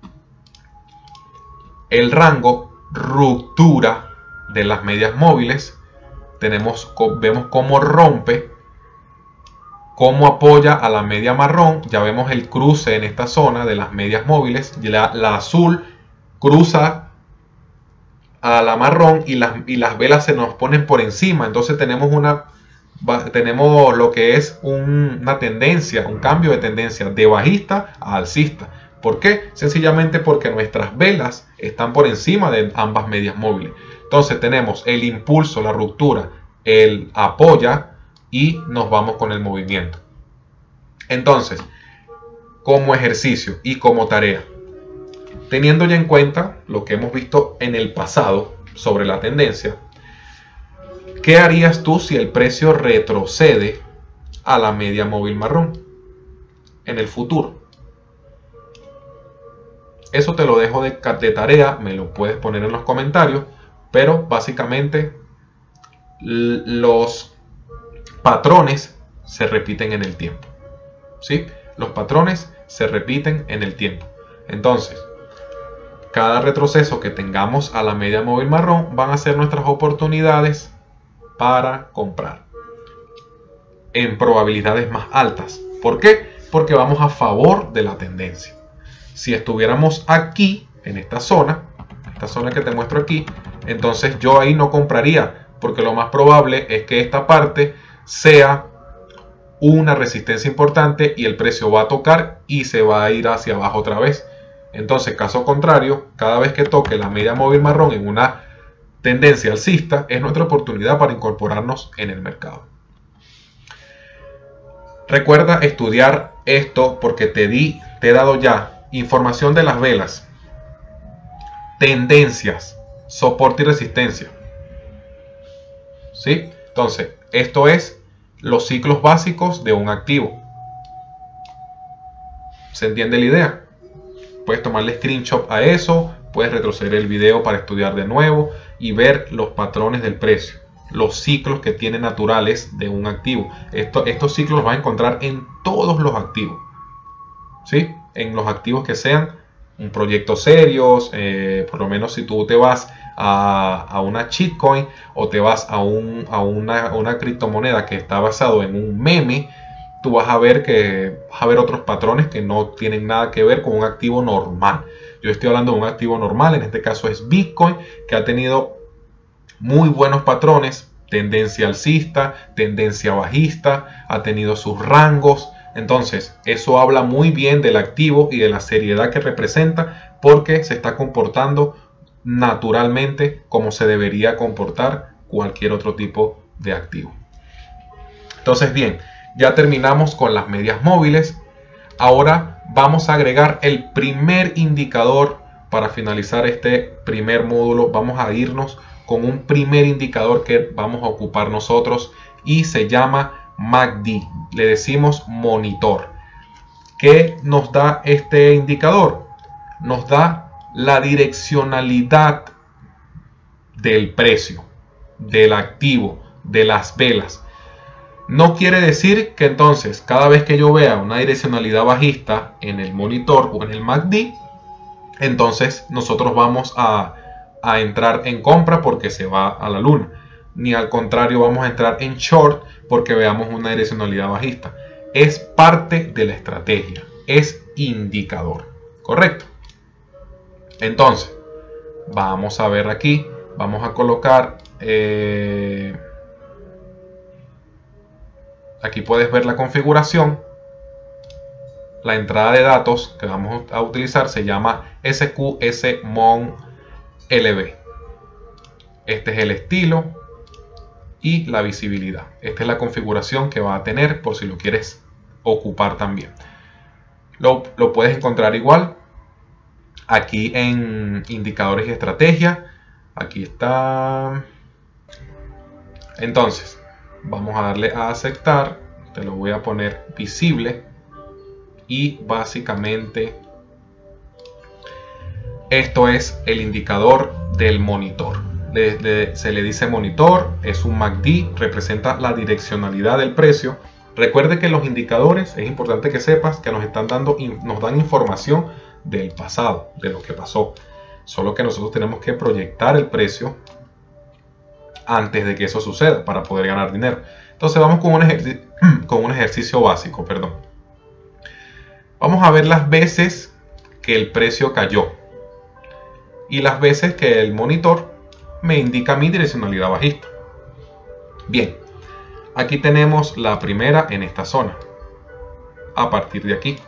el rango, ruptura de las medias móviles. Vemos cómo rompe, cómo apoya a la media marrón. Ya vemos el cruce en esta zona de las medias móviles. La azul cruza a la marrón y las velas se nos ponen por encima. Entonces tenemos lo que es una tendencia, un cambio de tendencia de bajista a alcista. ¿Por qué? Sencillamente porque nuestras velas están por encima de ambas medias móviles. Entonces tenemos el impulso, la ruptura, el apoya y nos vamos con el movimiento. Entonces, como ejercicio y como tarea, teniendo ya en cuenta lo que hemos visto en el pasado sobre la tendencia, ¿qué harías tú si el precio retrocede a la media móvil marrón en el futuro? Eso te lo dejo de tarea, me lo puedes poner en los comentarios, pero básicamente los patrones se repiten en el tiempo. ¿Sí? Los patrones se repiten en el tiempo. Entonces, cada retroceso que tengamos a la media móvil marrón van a ser nuestras oportunidades para comprar en probabilidades más altas. ¿Por qué? Porque vamos a favor de la tendencia. Si estuviéramos aquí, en esta zona que te muestro aquí, entonces yo ahí no compraría, porque lo más probable es que esta parte sea una resistencia importante y el precio va a tocar y se va a ir hacia abajo otra vez. Entonces, caso contrario, cada vez que toque la media móvil marrón en una tendencia alcista, es nuestra oportunidad para incorporarnos en el mercado. Recuerda estudiar esto porque te he dado ya información de las velas, tendencias, soporte y resistencia. ¿Sí? Entonces, esto es los ciclos básicos de un activo. ¿Se entiende la idea? Puedes tomarle screenshot a eso, puedes retroceder el video para estudiar de nuevo y ver los patrones del precio, los ciclos que tiene naturales de un activo. Estos ciclos los vas a encontrar en todos los activos, ¿sí? En los activos que sean un proyecto serios, por lo menos si tú te vas a una shitcoin o te vas a una criptomoneda que está basado en un meme, tú vas a ver otros patrones que no tienen nada que ver con un activo normal. Yo estoy hablando de un activo normal, en este caso es Bitcoin, que ha tenido muy buenos patrones, tendencia alcista, tendencia bajista, ha tenido sus rangos. Entonces, eso habla muy bien del activo y de la seriedad que representa, porque se está comportando naturalmente como se debería comportar cualquier otro tipo de activo. Entonces, bien, ya terminamos con las medias móviles. Ahora vamos a agregar el primer indicador para finalizar este primer módulo. Vamos a irnos con un primer indicador que vamos a ocupar nosotros y se llama MACD. Le decimos monitor. ¿Qué nos da este indicador? Nos da la direccionalidad del precio, del activo, de las velas. No quiere decir que entonces cada vez que yo vea una direccionalidad bajista en el monitor o en el MACD, entonces nosotros vamos a entrar en compra porque se va a la luna. ni al contrario vamos a entrar en short porque veamos una direccionalidad bajista. Es parte de la estrategia, es indicador, ¿correcto? Entonces, vamos a ver aquí, vamos a colocar, aquí puedes ver la configuración. La entrada de datos que vamos a utilizar se llama SQSMonLB. Este es el estilo y la visibilidad. Esta es la configuración que va a tener por si lo quieres ocupar también. Lo puedes encontrar igual aquí en indicadores y estrategia. Aquí está. Entonces, vamos a darle a aceptar. Te lo voy a poner visible. Y básicamente esto es el indicador del monitor. Se le dice monitor, es un MACD, representa la direccionalidad del precio. Recuerde que los indicadores, es importante que sepas que nos dan información del pasado, de lo que pasó. Solo que nosotros tenemos que proyectar el precio antes de que eso suceda para poder ganar dinero. Entonces vamos con un ejercicio básico, perdón. Vamos a ver las veces que el precio cayó y las veces que el monitor me indica mi direccionalidad bajista. Bien, aquí tenemos la primera en esta zona. A partir de aquí,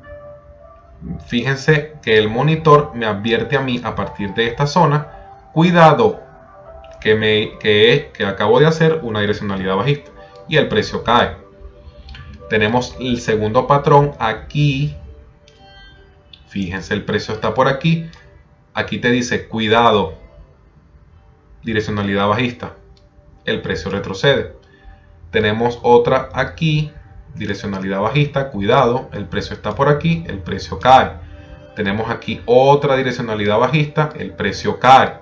fíjense que el monitor me advierte a mí a partir de esta zona, cuidado que acabo de hacer una direccionalidad bajista y el precio cae. Tenemos el segundo patrón aquí. Fíjense, el precio está por aquí. Aquí te dice cuidado, direccionalidad bajista. El precio retrocede. Tenemos otra aquí, direccionalidad bajista, cuidado, el precio está por aquí, el precio cae. Tenemos aquí otra direccionalidad bajista, el precio cae.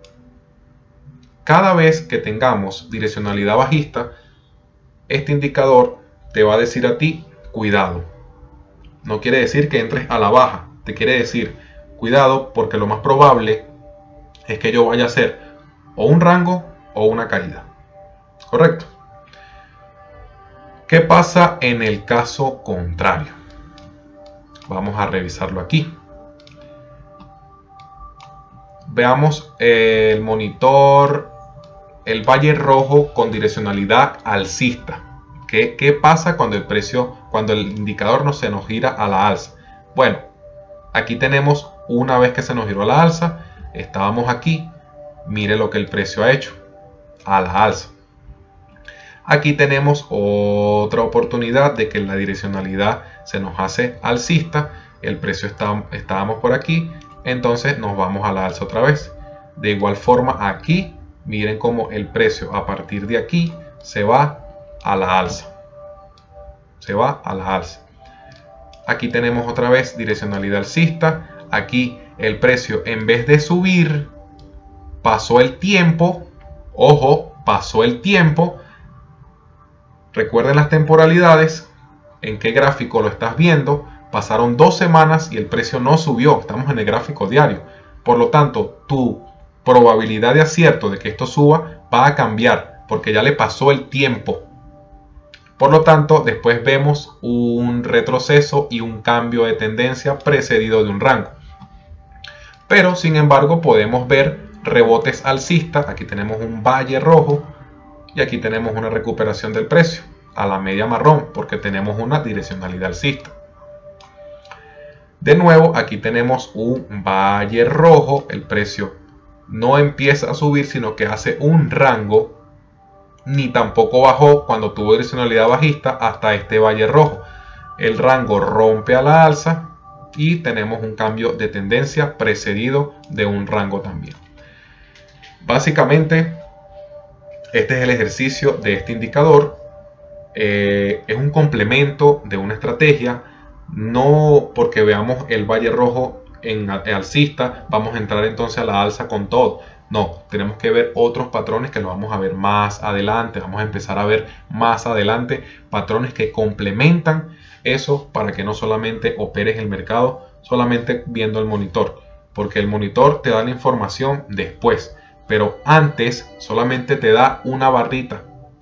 Cada vez que tengamos direccionalidad bajista, este indicador te va a decir a ti, cuidado. No quiere decir que entres a la baja, te quiere decir, cuidado, porque lo más probable es que yo vaya a hacer o un rango o una caída. ¿Correcto? ¿Qué pasa en el caso contrario? Vamos a revisarlo aquí. Veamos el monitor, el valle rojo con direccionalidad alcista. ¿Qué pasa cuando el indicador no se nos gira a la alza? Bueno, aquí tenemos una vez que se nos giró a la alza, estábamos aquí, mire lo que el precio ha hecho, a la alza. Aquí tenemos otra oportunidad de que la direccionalidad se nos hace alcista, el precio estábamos por aquí, entonces nos vamos a la alza otra vez. De igual forma aquí, miren cómo el precio a partir de aquí se va a la alza. Se va a la alza. Aquí tenemos otra vez direccionalidad alcista. Aquí el precio, en vez de subir, pasó el tiempo. Ojo, pasó el tiempo. Recuerden las temporalidades. ¿En qué gráfico lo estás viendo? Pasaron 2 semanas y el precio no subió. Estamos en el gráfico diario. Por lo tanto, tu probabilidad de acierto de que esto suba va a cambiar porque ya le pasó el tiempo. Por lo tanto, después vemos un retroceso y un cambio de tendencia precedido de un rango. Pero, sin embargo, podemos ver rebotes alcistas. Aquí tenemos un valle rojo y aquí tenemos una recuperación del precio a la media marrón porque tenemos una direccionalidad alcista. De nuevo, aquí tenemos un valle rojo. El precio no empieza a subir, sino que hace un rango. Ni tampoco bajó cuando tuvo direccionalidad bajista hasta este valle rojo. El rango rompe a la alza y tenemos un cambio de tendencia precedido de un rango también. Básicamente, este es el ejercicio de este indicador. Es un complemento de una estrategia. No porque veamos el valle rojo en alcista vamos a entrar entonces a la alza con todo. No, tenemos que ver otros patrones que lo vamos a ver más adelante. Vamos a empezar a ver más adelante patrones que complementan eso para que no solamente operes el mercado solamente viendo el monitor. Porque el monitor te da la información después. pero antes solamente te da una barrita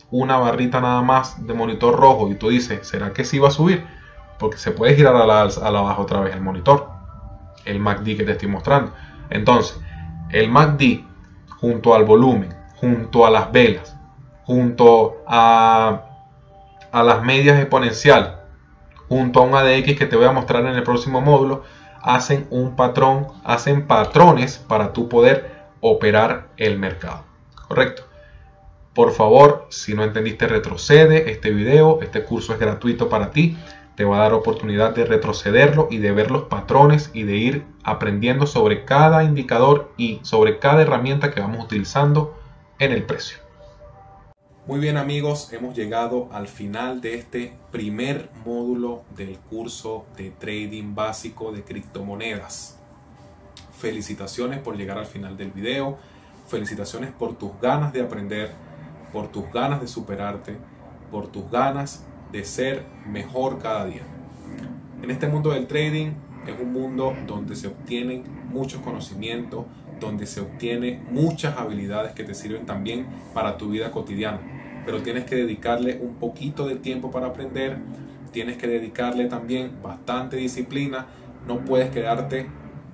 nada más de monitor rojo, y tú dices, ¿será que sí va a subir? Porque se puede girar a la baja otra vez el monitor, el MACD que te estoy mostrando. Entonces, el MACD junto al volumen, junto a las velas, junto a las medias exponenciales, junto a un ADX que te voy a mostrar en el próximo módulo, hacen un patrón, hacen patrones para tú poder operar el mercado. ¿Correcto? Por favor, si no entendiste, retrocede este video. Este curso es gratuito para ti. Te va a dar oportunidad de retrocederlo y de ver los patrones y de ir aprendiendo sobre cada indicador y sobre cada herramienta que vamos utilizando en el precio. Muy bien, amigos, hemos llegado al final de este primer módulo del curso de trading básico de criptomonedas. Felicitaciones por llegar al final del video. Felicitaciones por tus ganas de aprender, por tus ganas de superarte, por tus ganas de ser mejor cada día. En este mundo del trading es un mundo donde se obtienen muchos conocimientos, donde se obtienen muchas habilidades que te sirven también para tu vida cotidiana. Pero tienes que dedicarle un poquito de tiempo para aprender, tienes que dedicarle también bastante disciplina. No puedes quedarte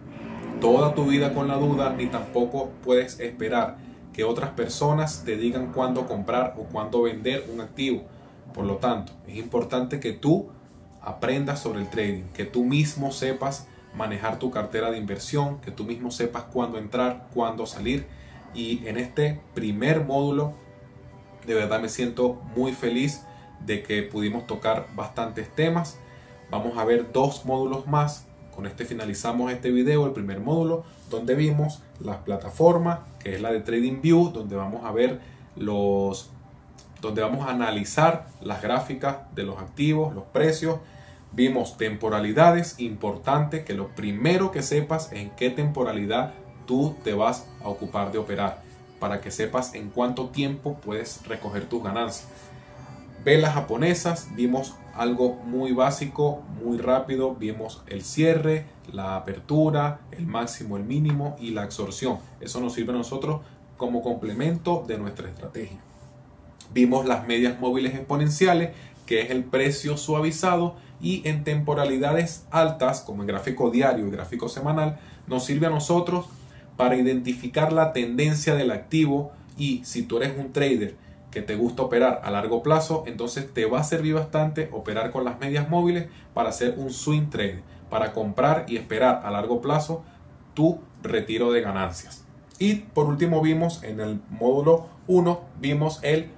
toda tu vida con la duda, ni tampoco puedes esperar que otras personas te digan cuándo comprar o cuándo vender un activo. Por lo tanto, es importante que tú aprendas sobre el trading, que tú mismo sepas manejar tu cartera de inversión, que tú mismo sepas cuándo entrar, cuándo salir. Y en este primer módulo, de verdad me siento muy feliz de que pudimos tocar bastantes temas. Vamos a ver 2 módulos más. Con este finalizamos este video, el primer módulo, donde vimos las plataformas, que es la de TradingView, donde vamos a ver donde vamos a analizar las gráficas de los activos, los precios. Vimos temporalidades, importante que lo primero que sepas en qué temporalidad tú te vas a ocupar de operar, para que sepas en cuánto tiempo puedes recoger tus ganancias. Velas japonesas, vimos algo muy básico, muy rápido. Vimos el cierre, la apertura, el máximo, el mínimo y la absorción. Eso nos sirve a nosotros como complemento de nuestra estrategia. Vimos las medias móviles exponenciales, que es el precio suavizado, y en temporalidades altas, como el gráfico diario y gráfico semanal, nos sirve a nosotros para identificar la tendencia del activo. Y si tú eres un trader que te gusta operar a largo plazo, entonces te va a servir bastante operar con las medias móviles para hacer un swing trade, para comprar y esperar a largo plazo tu retiro de ganancias. Y por último vimos en el módulo 1, vimos el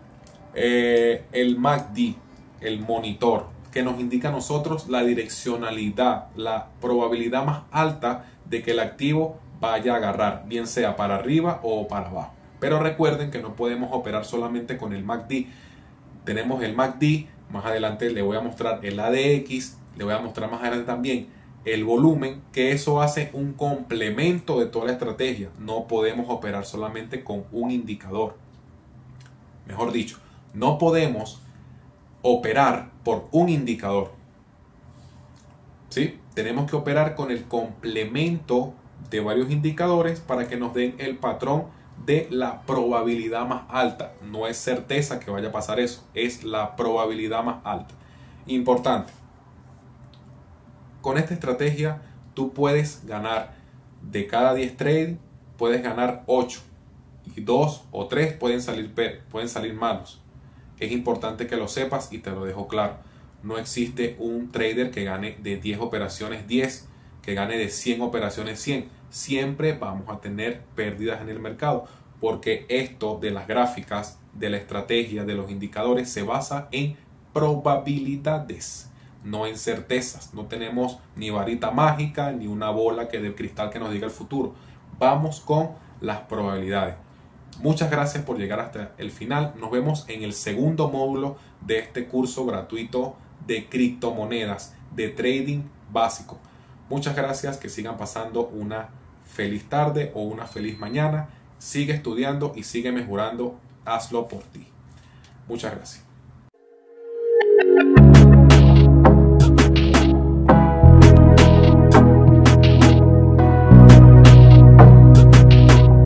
MACD, el monitor, que nos indica a nosotros la direccionalidad, la probabilidad más alta de que el activo vaya a agarrar, bien sea para arriba o para abajo. Pero recuerden que no podemos operar solamente con el MACD. Tenemos el MACD, más adelante le voy a mostrar el ADX, le voy a mostrar más adelante también el volumen, que eso hace un complemento de toda la estrategia. No podemos operar solamente con un indicador. Mejor dicho, no podemos operar por un indicador. ¿Sí? Tenemos que operar con el complemento de varios indicadores para que nos den el patrón de la probabilidad más alta. No es certeza que vaya a pasar eso, es la probabilidad más alta. Importante, con esta estrategia tú puedes ganar de cada 10 trades, puedes ganar 8 y 2 o 3 pueden salir malos. Es importante que lo sepas y te lo dejo claro. No existe un trader que gane de 10 operaciones 10, que gane de 100 operaciones 100. Siempre vamos a tener pérdidas en el mercado, porque esto de las gráficas, de la estrategia, de los indicadores se basa en probabilidades, no en certezas. No tenemos ni varita mágica ni una bola de cristal que nos diga el futuro. Vamos con las probabilidades. Muchas gracias por llegar hasta el final. Nos vemos en el segundo módulo de este curso gratuito de criptomonedas, de trading básico. Muchas gracias, que sigan pasando una feliz tarde o una feliz mañana. Sigue estudiando y sigue mejorando. Hazlo por ti. Muchas gracias.